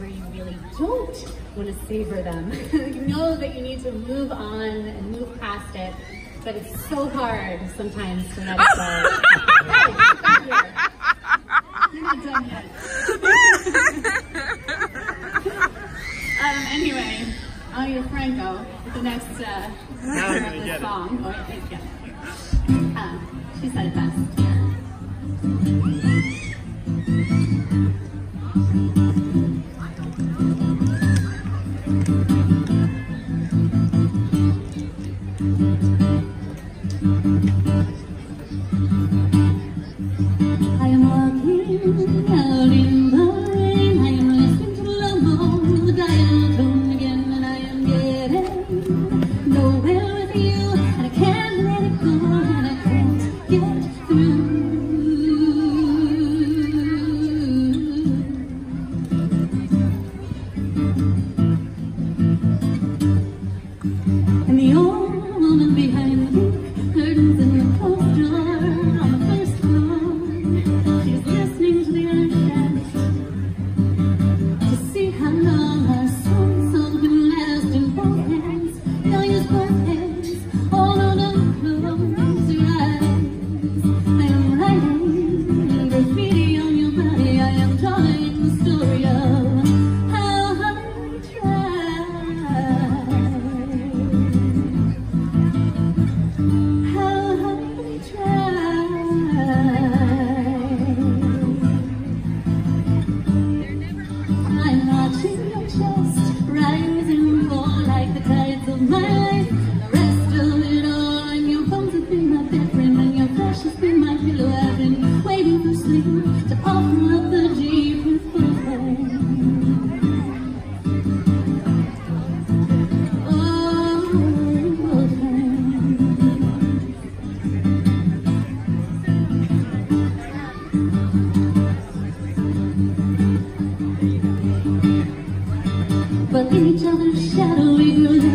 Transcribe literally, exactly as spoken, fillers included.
where you really don't want to savor them. You know that you need to move on and move past it, but it's so hard sometimes to let it go. You're not done yet. um, anyway, Alia Franco with the next uh, part of the song. Oh, I think, yeah. Um, she said it best. I am walking out in the rain. I am listening to Lomo, the dial tone again, and I am getting nowhere with you, and I can't let it go, and I can't get through. And the old woman behind the curtains in the closed door on the first floor, she's listening to the other chat to see how long our songs all can last in both hands. Now use both hands. Oh no, no, close your eyes. I am writing graffiti on your body. I am telling the story of how I tried. How I tried. I'm watching your chest rise and fall like the tides of my life. The rest of it all, and your bones have been my bed friend, and your flesh has been my pillow. I've been waiting for sleep to offer up the deep with both hands. Oh, both hands. But in each other's shadow we grew.